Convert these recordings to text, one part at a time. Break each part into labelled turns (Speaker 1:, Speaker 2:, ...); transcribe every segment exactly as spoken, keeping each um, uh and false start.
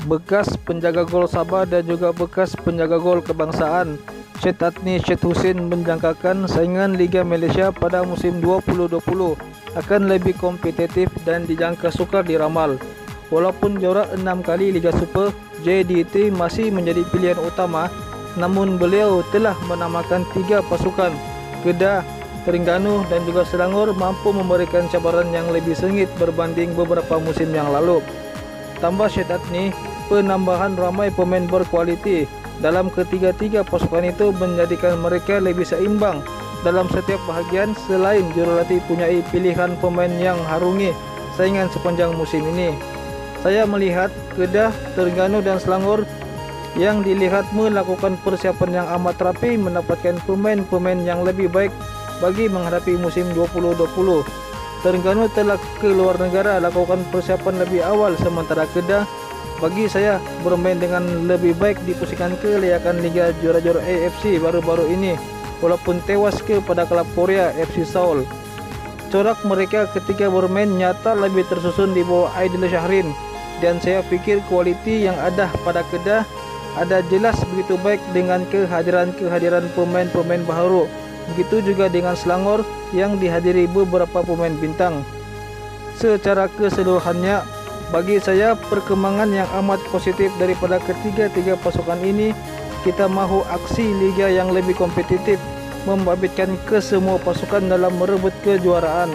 Speaker 1: bekas penjaga gol Sabah dan juga bekas penjaga gol kebangsaan Syed Atni Syed Husin menjangkakan saingan Liga Malaysia pada musim dua ribu dua puluh akan lebih kompetitif dan dijangka sukar diramal. Walaupun juara enam kali Liga Super, J D T masih menjadi pilihan utama, namun beliau telah menamakan tiga pasukan Kedah, Terengganu dan juga Selangor mampu memberikan cabaran yang lebih sengit berbanding beberapa musim yang lalu. Tambah Syed Atni, penambahan ramai pemain berkualiti dalam ketiga-tiga pasukan itu menjadikan mereka lebih seimbang dalam setiap bahagian. Selain jurulatih punyai pilihan pemain yang harungi saingan sepanjang musim ini, saya melihat Kedah, Terengganu dan Selangor yang dilihat melakukan persiapan yang amat rapi mendapatkan pemain-pemain yang lebih baik bagi menghadapi musim dua ribu dua puluh. Terengganu telah ke luar negara lakukan persiapan lebih awal, sementara Kedah bagi saya bermain dengan lebih baik di pusingan kelayakan Liga Juara-Juara A F C baru-baru ini walaupun tewas kepada klub Korea F C Seoul. Corak mereka ketika bermain nyata lebih tersusun di bawah Aidil Syahrin, dan saya fikir kualiti yang ada pada Kedah ada jelas begitu baik dengan kehadiran-kehadiran pemain-pemain baru. Begitu juga dengan Selangor yang dihadiri beberapa pemain bintang. Secara keseluruhannya, bagi saya perkembangan yang amat positif daripada ketiga-tiga pasukan ini. Kita mahu aksi liga yang lebih kompetitif, membabitkan ke semua pasukan dalam merebut kejuaraan.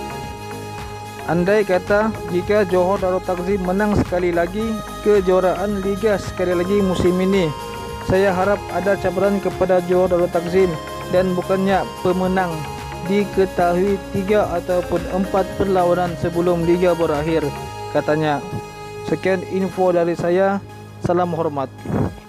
Speaker 1: Andai kata jika Johor Darul Takzim menang sekali lagi kejuaraan liga sekali lagi musim ini, saya harap ada cabaran kepada Johor Darul Takzim dan bukannya pemenang diketahui tiga ataupun empat perlawanan sebelum liga berakhir, katanya. Sekian info dari saya, salam hormat.